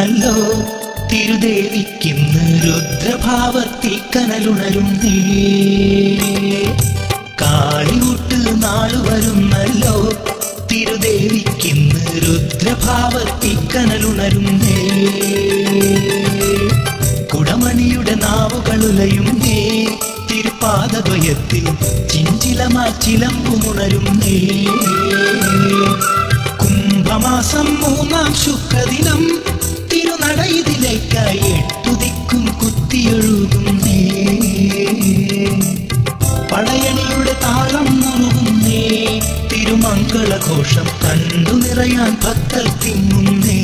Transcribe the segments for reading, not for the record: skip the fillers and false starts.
വരുന്നല്ലോ തിരുദേവിക്കിന്ന് രുദ്രഭാവത്തിൽ കനലുണരുന്നേ. കാളികൂട്ട് നാളു വരുന്നല്ലോ തിരുദേവിക്കിന്ന് രുദ്രഭാവത്തിൽ കനലുണരുന്നേ. കുടമണിയുടെ നാവുകളുലയുന്നേ തിരുപാദദ്വയത്തിൽ ചിഞ്ചിലമാ ചിലമ്പുമുണരുന്നേ. കുംഭമാസം 3-ാം ശുക്രദിനം തിരുനടയിതിലേക്കായി 8 ദിക്കും കുത്തിയൊഴുകുന്നേ. പടയണിയുടെ താളം മുറുകുന്നേ. തിരുമംഗളഘോഷം കണ്ടു നിറയാൻ ഭക്തർ തിങ്ങുന്നേ.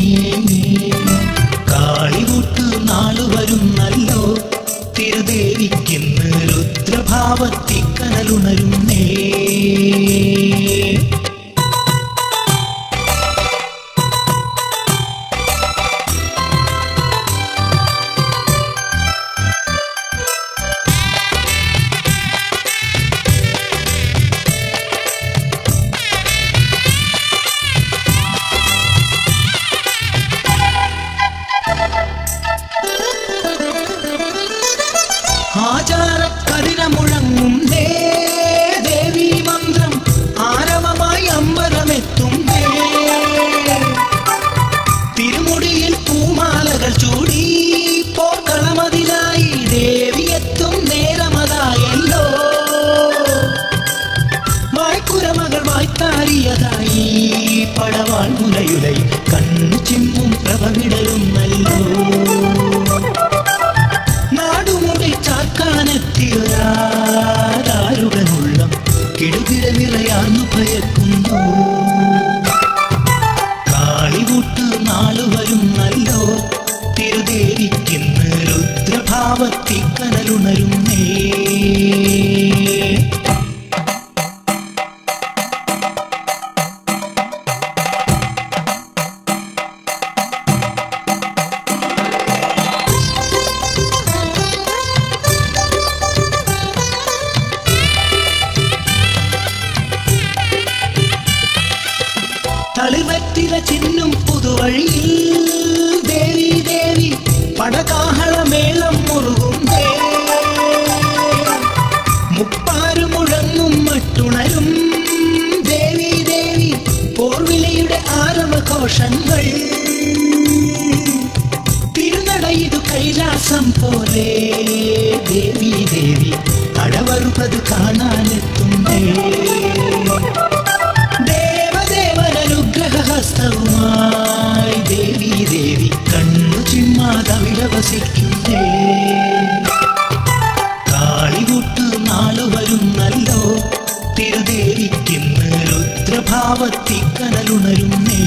കാളികൂട്ട് നാളു വരുന്നല്ലോ തിരുദേവിക്കിന്ന് രുദ്രഭാവത്തിൽ കനലുണരുന്നേ. ആചാരക്കതിരമുഴങ്ങും ദേവീ മന്ത്രം ആരവമായി അമ്പരമെത്തും. തിരുമുടിയിൽ പൂമാലകൾ ചൂടി പോർക്കളമതിലായി ദേവിയെത്തും നേരമതായല്ലോ. വായ്ക്കുരമകൾ വായ്ത്താരിയതായി പടവാൾ മുലയുലൈ കണ്ണു ചിമ്മും പ്രഭവിടരുന്നല്ലോ. നാടുമുടി ചാക്കാനെത്തിയൊരാരുടനുള്ളം കിടുകിട നിറയാന്നു ഭയക്കുന്നു. കാളികൂട്ട് നാളു വരുന്നല്ലോ തിരുദേവിക്കിന്ന് രുദ്രഭാവത്തിൽ കനലുണരുന്നേ. തളിവറ്റില ചിന്നും പുതുവഴിയിൽ ദേവി ദേവി പടകാഹളമേളം മുറുകുന്നേ. മുപ്പാരു മുഴങ്ങും മട്ടുണരും ദേവി ദേവി പോർവിളിയുടെ ആരവഘോഷങ്ങൾ. തിരുനടയിതു കൈലാസം പോലെ ദേവി ദേവി അടവറുപത് കാണാനെത്തുന്നേ. ഹസ്തവുമായി ദേവി ദേവി കണ്ണു ചിമ്മാതവിടെ വസിക്കുന്നേ. കാളികൂട്ട് നാളു വരുന്നല്ലോ തിരുദേവിക്കിന്ന് രുദ്രഭാവത്തിൽ കനലുണരുന്നേ.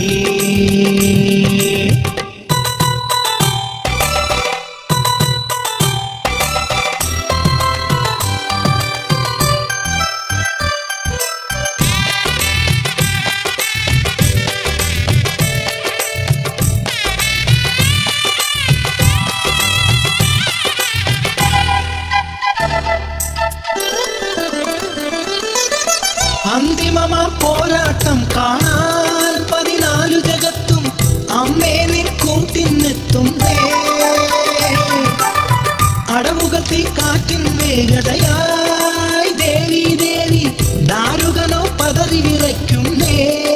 അന്തിമമാ പോരാട്ടം കാണാൻ 14 ജഗത്തും അമ്മേ നിൻ കൂട്ടിനെത്തും. അടമുഖത്തിൽ കാറ്റിൻ വേഗതയായി ദേവി ദേവി ദാരുകനോ പതറി വിറയ്ക്കുന്നേ.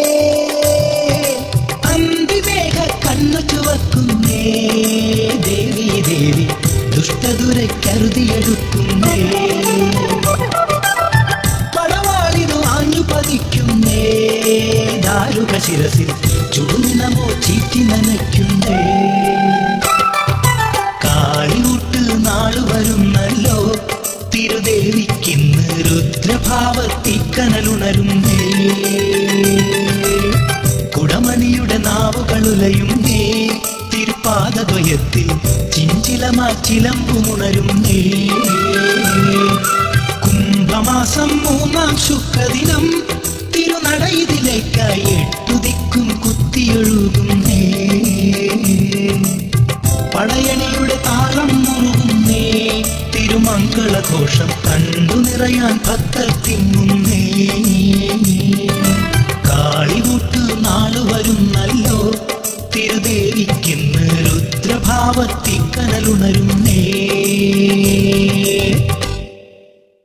അന്തിമേഘ കണ്ണു ചുവക്കുന്നേ. ദേവി ദേവി ദുഷ്ടദുരക്കരുതിയെടുക്കുന്നേ. പതിക്കുന്നേ ദാരുക ശിരസിൽ ചുടുനിണമോ ചീറ്റി നനയ്ക്കുന്നേ. കാളികൂട്ട് നാളു വരുന്നല്ലോ തിരുദേവിക്കിന്ന് രുദ്രഭാവത്തിൽ കനലുണരുന്നേ. കുടമണിയുടെ നാവുകളുലയുന്നേ തിരുപാദദ്വയത്തിൽ ചിഞ്ചിലമാ ചിലമ്പുമുണരുന്നേ. കുംഭമാസം 3-ാം ശുക്രദിനം തിരുനടയിതിലേക്കായി 8 ദിക്കും കുത്തിയൊഴുകുന്നേ. പടയണിയുടെ താളം മുറുകുന്നേ. തിരുമംഗളഘോഷം കണ്ടു നിറയാൻ ഭക്തർ തിങ്ങുന്നേ. കാളികൂട്ട് നാളു വരുന്നല്ലോ